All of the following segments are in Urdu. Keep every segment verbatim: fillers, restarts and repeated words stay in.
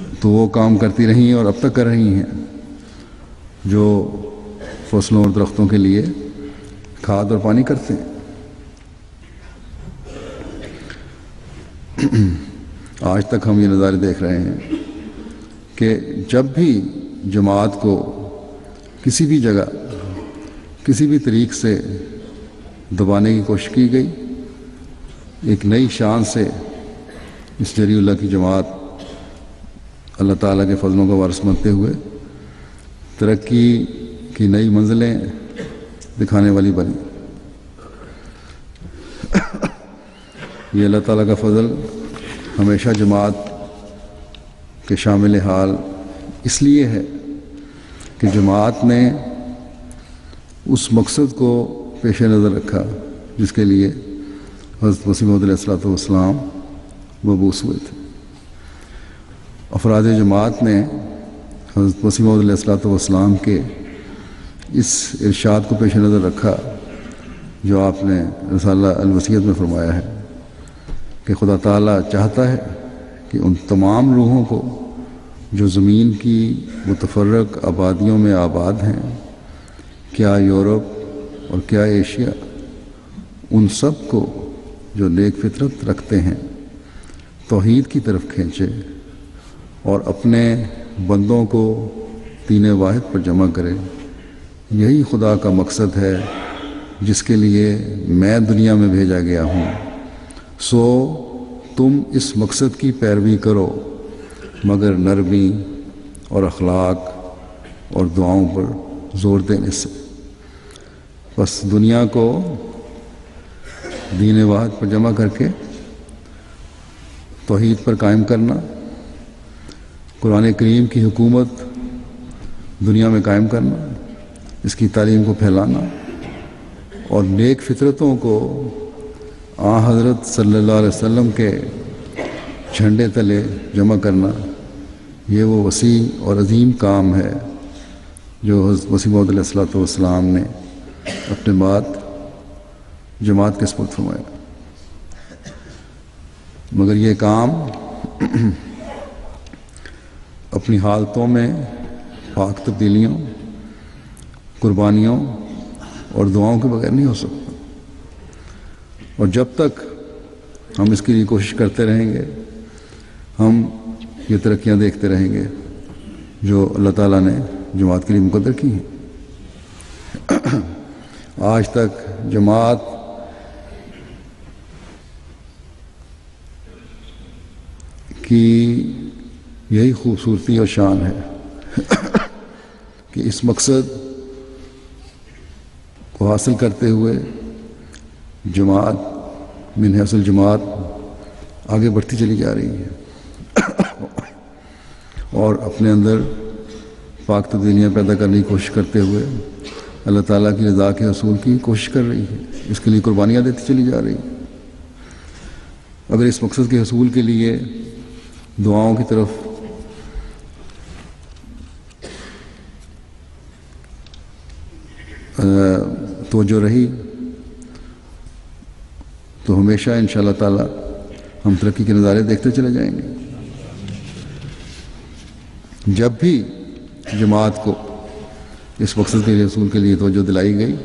تو وہ کام کرتی رہی ہیں اور اب تک کر رہی ہیں جو فصلوں اور درختوں کے لیے کھاد اور پانی کرتے ہیں۔ آج تک ہم یہ نظارے دیکھ رہے ہیں کہ جب بھی جماعت کو کسی بھی جگہ کسی بھی طریق سے دبانے کی کوشش کی گئی، ایک نئی شان سے اس جری اللہ کی جماعت اللہ تعالیٰ کے فضلوں کا وارث بنتے ہوئے ترقی کی نئی منزلیں دکھانے والی بنی۔ یہ اللہ تعالیٰ کا فضل ہمیشہ جماعت کے شامل حال اس لیے ہے کہ جماعت نے اس مقصد کو پیش نظر رکھا جس کے لیے حضرت مسیح موعود علیہ الصلوۃ والسلام مبعوث ہوئے تھے۔ افراد جماعت نے حضرت مسیح موعود علیہ الصلوۃ والسلام کے اس ارشاد کو پیش نظر رکھا جو آپ نے رسالہ الوصیت میں فرمایا ہے کہ خدا تعالیٰ چاہتا ہے کہ ان تمام روحوں کو جو زمین کی متفرق آبادیوں میں آباد ہیں، کیا یورپ اور کیا ایشیا، ان سب کو جو نیک فطرت رکھتے ہیں توحید کی طرف کھینچے اور اپنے بندوں کو دین واحد پر جمع کرے۔ یہی خدا کا مقصد ہے جس کے لیے میں دنیا میں بھیجا گیا ہوں، سو تم اس مقصد کی پیروی کرو مگر نرمی اور اخلاق اور دعاؤں پر زور دینے سے۔ بس دنیا کو دین واحد پر جمع کر کے توحید پر قائم کرنا، قرآن کریم کی حکومت دنیا میں قائم کرنا، اس کی تعلیم کو پھیلانا اور نیک فطرتوں کو آن حضرت صلی اللہ علیہ وسلم کے جھنڈے تلے جمع کرنا، یہ وہ وسیع اور عظیم کام ہے جو حضرت مسیح موعود علیہ الصلوۃ والسلام نے اپنے بعد جماعت کے سپرد فرمایا۔ مگر یہ کام اپنی حالتوں میں پاک تبدیلیوں، قربانیوں اور دعاؤں کے بغیر نہیں ہو سکتا، اور جب تک ہم اس کے لیے کوشش کرتے رہیں گے ہم یہ ترقیاں دیکھتے رہیں گے جو اللہ تعالیٰ نے جماعت کے لیے مقدر کی ہیں۔ آج تک جماعت کی یہی خوبصورتی اور شان ہے کہ اس مقصد کو حاصل کرتے ہوئے جماعت من حیث الجماعت آگے بڑھتی چلی جا رہی ہے اور اپنے اندر پاک تبدیلیاں پیدا کرنے کی کوشش کرتے ہوئے اللہ تعالیٰ کی رضا کے حصول کی کوشش کر رہی ہے، اس کے لیے قربانیاں دیتی چلی جا رہی ہے۔ اگر اس مقصد کے حصول کے لیے دعاؤں کی طرف توجہ رہی تو ہمیشہ انشاءاللہ تعالی ہم ترقی کے نظارے دیکھتے چلے جائیں گے۔ جب بھی جماعت کو اس مقصد کے حصول کے لیے توجہ دلائی گئی،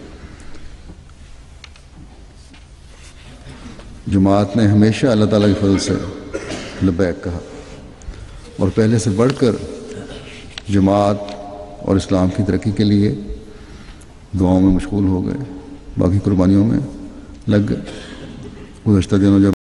جماعت نے ہمیشہ اللہ تعالیٰ کے فضل سے لبیک کہا اور پہلے سے بڑھ کر جماعت اور اسلام کی ترقی کے لیے دعاؤں میں مشغول ہو گئے، باقی قربانیوں میں لگ گئے۔ گزشتہ دنوں جب